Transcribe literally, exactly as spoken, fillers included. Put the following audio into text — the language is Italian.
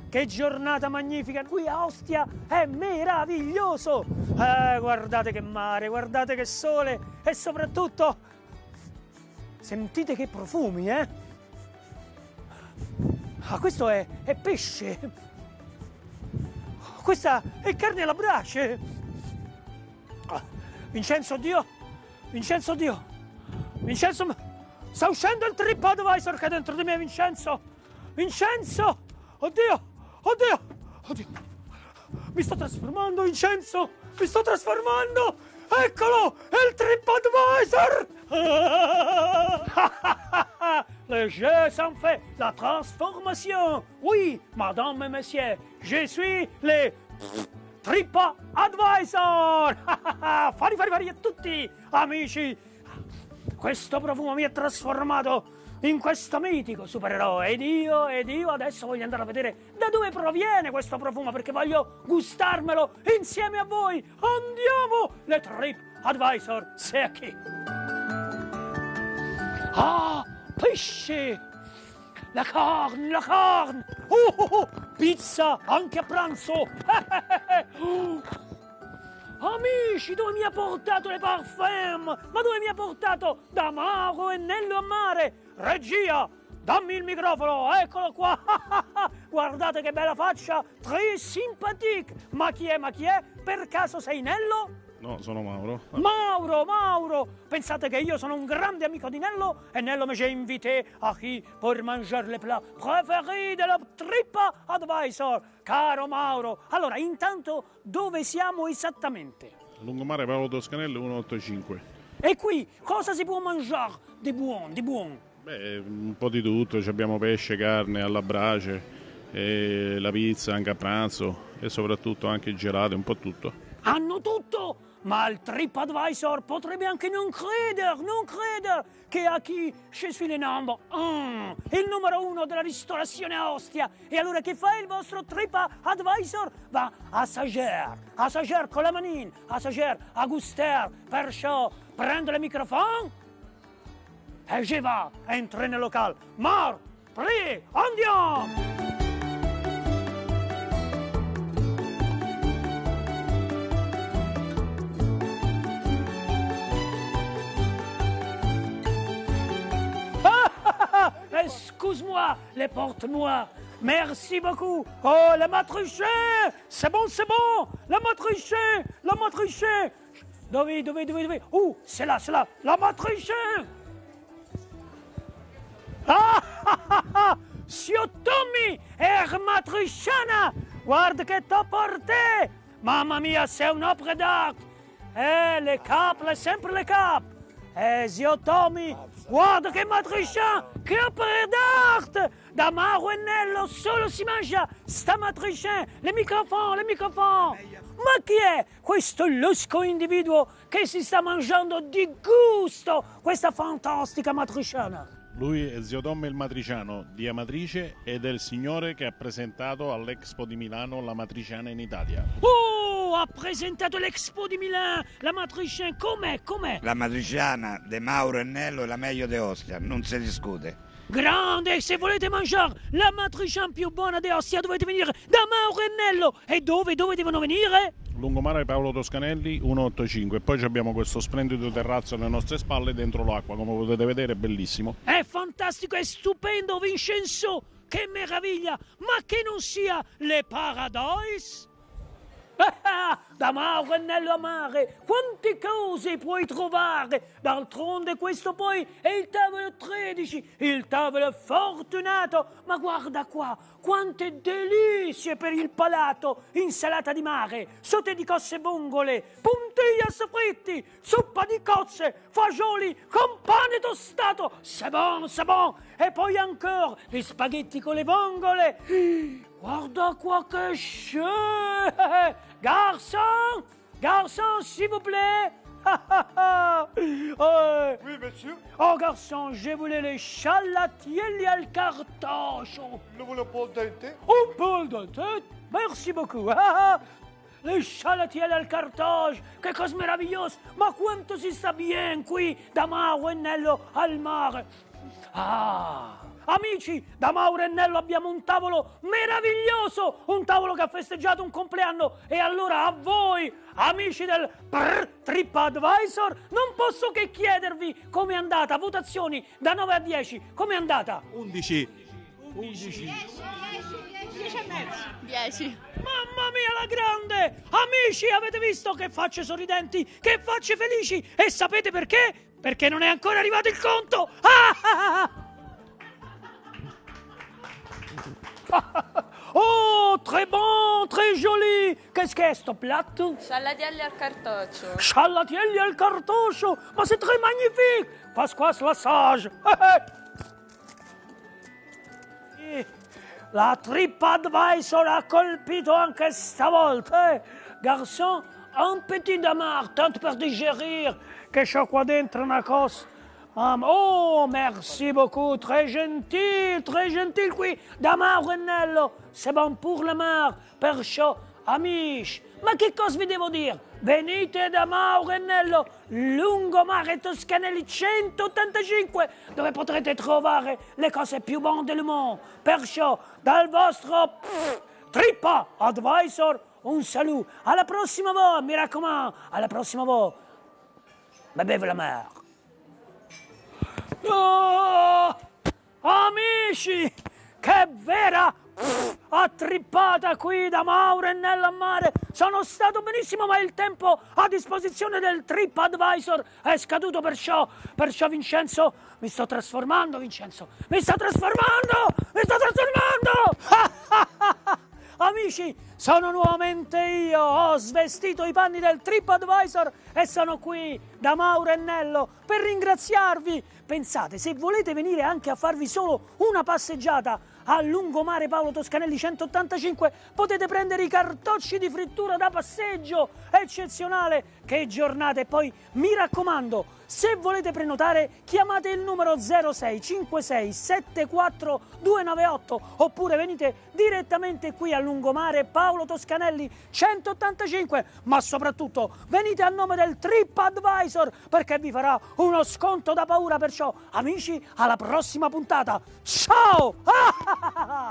che giornata magnifica! Qui a Ostia è meraviglioso! Eh, guardate che mare, guardate che sole e soprattutto sentite che profumi, eh? Ah, questo è, è pesce! Questa è carne alla brace! Ah, Vincenzo, Dio! Vincenzo, Dio! Vincenzo, sta uscendo il TripAdvisor che è dentro di me, Vincenzo! Vincenzo! Oddio! Oddio! Oddio! Mi sto trasformando, Vincenzo! Mi sto trasformando! Eccolo! È il TripAdvisor! Le jeu s'en fait, la transformation! Oui, madame et messieurs, je suis le TripAdvisor! Fari, fari, fari a tutti, amici! Questo profumo mi ha trasformato in questo mitico supereroe ed io, ed io adesso voglio andare a vedere da dove proviene questo profumo perché voglio gustarmelo insieme a voi. Andiamo! Le TripAdvisor, c'est qui? Ah, pesce! La carne, la carne! Oh, oh, oh, pizza anche a pranzo! Oh. Amici, dove mi ha portato le parfum? Ma dove mi ha portato? Da Mauro e Nello a mare! Regia, dammi il microfono, eccolo qua! Guardate che bella faccia, très sympathique! Ma chi è, ma chi è? Per caso sei Nello? No, sono Mauro. Mauro, Mauro! Pensate che io sono un grande amico di Nello e Nello mi ha invité a qui per mangiare les plats préférés della TripAdvisor. Caro Mauro, allora intanto dove siamo esattamente? Lungomare Paolo Toscanelli centoottantacinque. E qui cosa si può mangiare di buon, di buon? Beh, un po' di tutto, abbiamo pesce, carne alla brace, e la pizza anche a pranzo e soprattutto anche il gelato, un po' tutto. Hanno tutto! Ma il TripAdvisor potrebbe anche non credere, non credere che a chi je suis le number un, il numero uno della ristorazione a Ostia. E allora che fa il vostro TripAdvisor? Va a Sager, a Sager con la manina, a Sager, a gustare. Perciò prendo le microfono e je va, entro nel locale. Mar, pre, andiamo! Excuse-moi, les porte-moi. Merci beaucoup. Oh, la matrichin. C'est bon, c'est bon. La matrichin. La matrichin. Dove, dove, dove, dove? Oh, c'est là, c'est là. La matrichin. Ah, ah, ah, ah. Zio Tommy è matriciana. Guarda che t'ho porté. Mamma mia, sei un'opera d'arte. Eh, le cap, le sempre le cap. Eh, zio Tommy, guarda che matrician, che opera d'arte! Da Mauro e Nello solo si mangia sta matrician, le microfoni, le microfoni! Ma chi è questo lusco individuo che si sta mangiando di gusto questa fantastica matriciana? Lui è zio Tommy il matriciano di Amatrice ed è il signore che ha presentato all'Expo di Milano la matriciana in Italia. Oh, ha presentato l'Expo di Milano, la matriciana, com'è, com'è? La matriciana di Mauro e Nello è la meglio di Ostia, non si discute. Grande, se volete mangiare la matriciana più buona di Ostia dovete venire da Mauro e Nello. E dove, dove devono venire? Lungomare Paolo Toscanelli centoottantacinque e poi abbiamo questo splendido terrazzo alle nostre spalle dentro l'acqua, come potete vedere è bellissimo. È fantastico, è stupendo, Vincenzo, che meraviglia, ma che non sia le Paradise? Da Mauro e Nello a mare, quante cose puoi trovare? D'altronde questo poi è il tavolo tredici, il tavolo fortunato. Ma guarda qua, quante delizie per il palato! Insalata di mare, sauté di cosse vongole, puntillas fritti, zuppa di cozze, fagioli con pane tostato. C'est bon, c'est bon! E poi ancora gli spaghetti con le vongole. Guarda qua che chef! Garçon! Garçon, s'il vous plaît! oh. Oui, monsieur. Oh, garçon, je voulais les chalatielli al cartoccio. Le voulez pas dente? Un po' de tête? Merci beaucoup. Le chalatielli al cartoccio, che cosa meravigliosa! Ma quanto si sta bien qui da Mauro e Nello al mare! Ah! amici, da Mauro e Nello abbiamo un tavolo meraviglioso, un tavolo che ha festeggiato un compleanno. E allora a voi, amici del TripAdvisor, non posso che chiedervi com'è andata. Votazioni da nove a dieci, com'è andata? undici. undici. dieci e mezzo. dieci. Mamma mia, la grande! Amici, avete visto che facce sorridenti, che facce felici? E sapete perché? Perché non è ancora arrivato il conto! Ah! Oh, très bon, très joli! Qu'est-ce que c'est, sto piatto? Sciallatielli al cartoccio. Sciallatielli al cartoccio! Ma c'est très magnifique! Pasquas l'assage! La TripAdvisor ha colpito anche stavolta, eh? Garçon, un petit damar, tanto per digerir, che c'ho qua dentro una cosa. Um, oh, merci beaucoup, très gentil, très gentil qui, damar e Nello, c'est bon pour le mar, perciò, amici, ma che cosa vi devo dire? Venite da Mauro e Nello, lungomare Toscanelli centottantacinque, dove potrete trovare le cose più buone del mondo. Perciò, dal vostro pff, TripAdvisor, un saluto. Alla prossima volta, mi raccomando, alla prossima volta. Bevete la mer. Oh, amici, che vera pff, attrippata qui da Mauro e Nello a mare. Sono stato benissimo, ma il tempo a disposizione del TripAdvisor è scaduto, perciò, perciò Vincenzo, mi sto trasformando, Vincenzo, mi sto trasformando, mi sto trasformando! Amici, sono nuovamente io, ho svestito i panni del TripAdvisor e sono qui da Mauro e Nello per ringraziarvi. Pensate, se volete venire anche a farvi solo una passeggiata a lungomare Paolo Toscanelli centottantacinque, potete prendere i cartocci di frittura da passeggio, eccezionale, che giornata! E poi mi raccomando, se volete prenotare chiamate il numero zero sei cinquantasei settantaquattro duecentonovantaotto oppure venite direttamente qui a lungomare Paolo Toscanelli centottantacinque, ma soprattutto venite a nome del TripAdvisor perché vi farà uno sconto da paura. Perciò amici, alla prossima puntata, ciao!